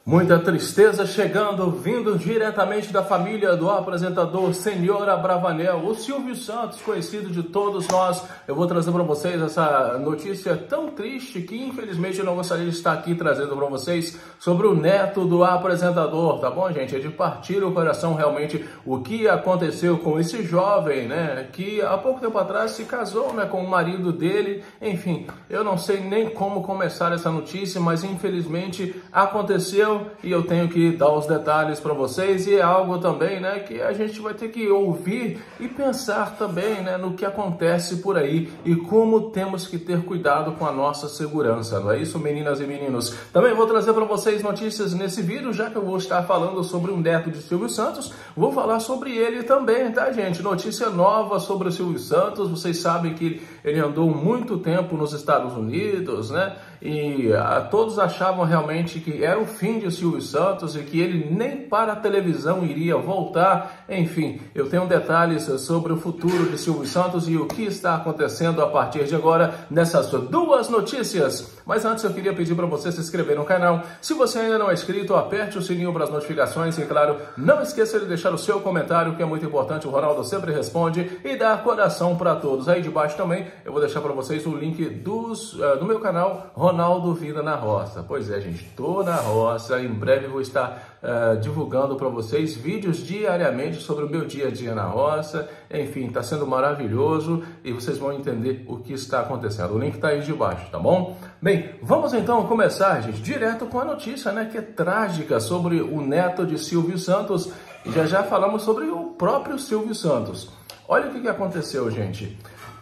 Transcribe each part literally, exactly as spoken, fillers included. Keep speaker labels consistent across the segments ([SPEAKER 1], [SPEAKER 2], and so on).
[SPEAKER 1] Muita tristeza chegando, vindo diretamente da família do apresentador Senhor Abravanel, o Silvio Santos, conhecido de todos nós. Eu vou trazer para vocês essa notícia tão triste que infelizmente eu não gostaria de estar aqui trazendo para vocês sobre o neto do apresentador, tá bom, gente? É de partir o coração realmente o que aconteceu com esse jovem, né, que há pouco tempo atrás se casou, né, com o marido dele. Enfim, eu não sei nem como começar essa notícia, mas infelizmente aconteceu. E eu tenho que dar os detalhes para vocês, e é algo também, né, que a gente vai ter que ouvir e pensar também, né, no que acontece por aí e como temos que ter cuidado com a nossa segurança, não é isso, meninas e meninos? Também vou trazer para vocês notícias nesse vídeo, já que eu vou estar falando sobre um neto de Silvio Santos, vou falar sobre ele também, tá, gente? Notícia nova sobre o Silvio Santos. Vocês sabem que ele andou muito tempo nos Estados Unidos, né, e a, todos achavam realmente que era o fim de Silvio Santos e que ele nem para a televisão iria voltar. Enfim, eu tenho detalhes sobre o futuro de Silvio Santos e o que está acontecendo a partir de agora nessas duas notícias. Mas antes eu queria pedir para você se inscrever no canal. Se você ainda não é inscrito, aperte o sininho para as notificações e, claro, não esqueça de deixar o seu comentário, que é muito importante. O Ronaldo sempre responde, e dá coração para todos. Aí de baixo também eu vou deixar para vocês o link dos, uh, do meu canal Ronaldo Vida na Roça. Pois é, gente, tô na roça. Em breve vou estar uh, divulgando para vocês vídeos diariamente sobre o meu dia a dia na roça. Enfim, está sendo maravilhoso e vocês vão entender o que está acontecendo. O link está aí de baixo, tá bom? Bem, vamos então começar, gente, direto com a notícia, né, que é trágica, sobre o neto de Silvio Santos. E já já falamos sobre o próprio Silvio Santos. Olha o que, que aconteceu, gente.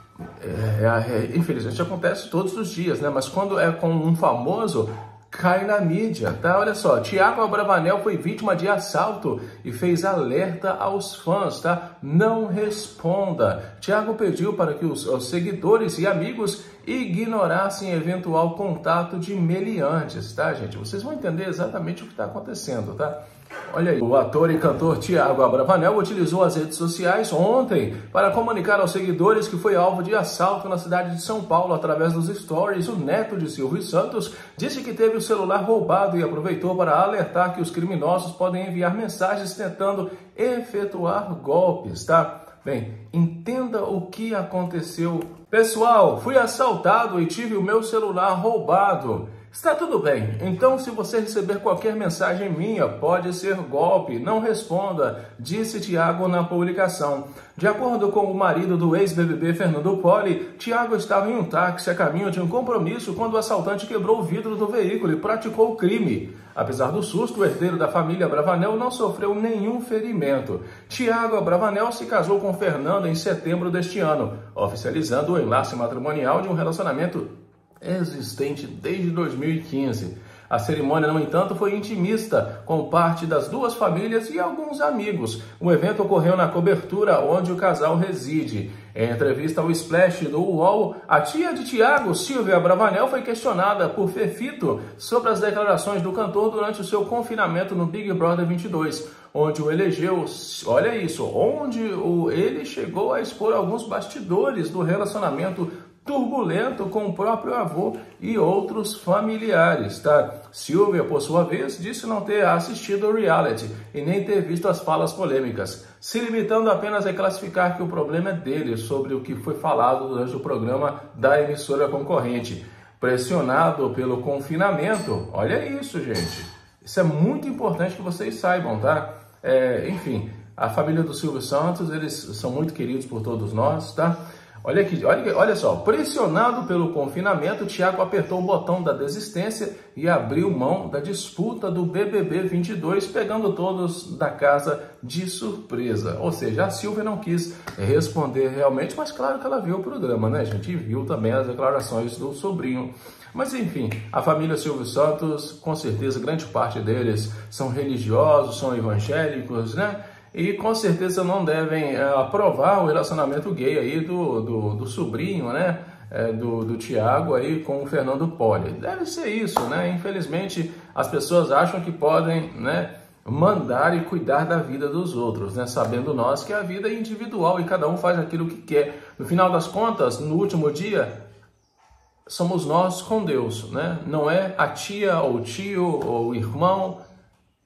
[SPEAKER 1] É, é, infelizmente acontece todos os dias, né? Mas quando é com um famoso, cai na mídia, tá? Olha só, Thiago Abravanel foi vítima de assalto e fez alerta aos fãs, tá? Não responda. Thiago pediu para que os, os seguidores e amigos ignorassem eventual contato de meliantes, tá, gente? Vocês vão entender exatamente o que está acontecendo, tá? Olha aí, o ator e cantor Thiago Abravanel utilizou as redes sociais ontem para comunicar aos seguidores que foi alvo de assalto na cidade de São Paulo através dos stories. O neto de Silvio Santos disse que teve o celular roubado e aproveitou para alertar que os criminosos podem enviar mensagens tentando efetuar golpes, tá? Bem, entenda o que aconteceu. Pessoal, fui assaltado e tive o meu celular roubado. Está tudo bem, então se você receber qualquer mensagem minha, pode ser golpe, não responda, disse Thiago na publicação. De acordo com o marido do ex-B B B Fernando Poli, Thiago estava em um táxi a caminho de um compromisso quando o assaltante quebrou o vidro do veículo e praticou o crime. Apesar do susto, o herdeiro da família Abravanel não sofreu nenhum ferimento. Thiago Abravanel se casou com Fernanda em setembro deste ano, oficializando o enlace matrimonial de um relacionamento existente desde dois mil e quinze. A cerimônia, no entanto, foi intimista, com parte das duas famílias e alguns amigos. O evento ocorreu na cobertura onde o casal reside. Em entrevista ao Splash do U O L, a tia de Thiago, Silvia Abravanel, foi questionada por Fefito sobre as declarações do cantor durante o seu confinamento no Big Brother vinte e dois, onde o elegeu, olha isso, onde o, ele chegou a expor alguns bastidores do relacionamento turbulento com o próprio avô e outros familiares, tá? Silvia, por sua vez, disse não ter assistido ao reality e nem ter visto as falas polêmicas, se limitando apenas a classificar que o problema é dele sobre o que foi falado durante o programa da emissora concorrente. Pressionado pelo confinamento, olha isso, gente. Isso é muito importante que vocês saibam, tá? É, enfim, a família do Silvio Santos, eles são muito queridos por todos nós, tá? Olha aqui, olha, olha só, pressionado pelo confinamento, Thiago apertou o botão da desistência e abriu mão da disputa do B B B vinte e dois, pegando todos da casa de surpresa. Ou seja, a Silvia não quis responder realmente, mas claro que ela viu o programa, né, gente? E viu também as declarações do sobrinho. Mas enfim, a família Silvio Santos, com certeza, grande parte deles são religiosos, são evangélicos, né? E com certeza não devem é, aprovar o relacionamento gay aí do, do, do sobrinho, né, é, do, do Thiago aí com o Fernando Poli. Deve ser isso, né? Infelizmente as pessoas acham que podem, né, mandar e cuidar da vida dos outros, né? Sabendo nós que a vida é individual e cada um faz aquilo que quer. No final das contas, no último dia, somos nós com Deus, né? Não é a tia ou o tio ou o irmão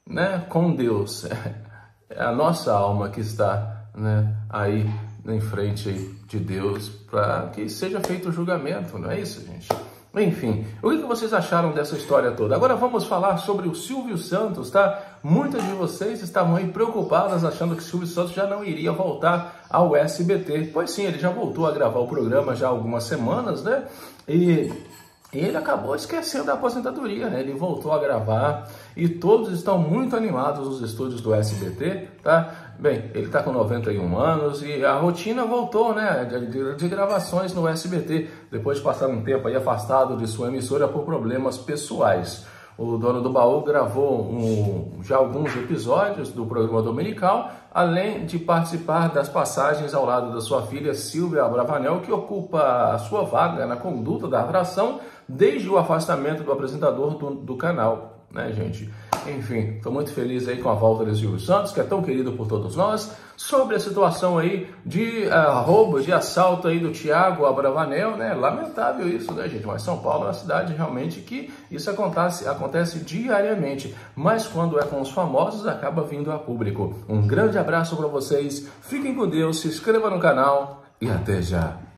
[SPEAKER 1] né, com Deus. É a nossa alma que está, né, aí em frente de Deus para que seja feito o julgamento, não é isso, gente? Enfim, o que vocês acharam dessa história toda? Agora vamos falar sobre o Silvio Santos, tá? Muitas de vocês estavam aí preocupadas achando que o Silvio Santos já não iria voltar ao S B T. Pois sim, ele já voltou a gravar o programa já há algumas semanas, né? E... E ele acabou esquecendo da aposentadoria, né? Ele voltou a gravar e todos estão muito animados nos estúdios do S B T, tá? Bem, ele tá com noventa e um anos e a rotina voltou, né? De, de, de gravações no S B T, depois de passar um tempo aí afastado de sua emissora por problemas pessoais. O dono do baú gravou um, já alguns episódios do programa dominical, além de participar das passagens ao lado da sua filha Silvia Abravanel, que ocupa a sua vaga na conduta da atração desde o afastamento do apresentador do, do canal, né, gente? Enfim, estou muito feliz aí com a volta de Silvio Santos, que é tão querido por todos nós. Sobre a situação aí de uh, roubo, de assalto aí do Thiago Abravanel, né? Lamentável isso, né, gente? Mas São Paulo é uma cidade realmente que isso acontece, acontece diariamente. Mas quando é com os famosos, acaba vindo a público. Um grande abraço para vocês, fiquem com Deus, se inscreva no canal e até já!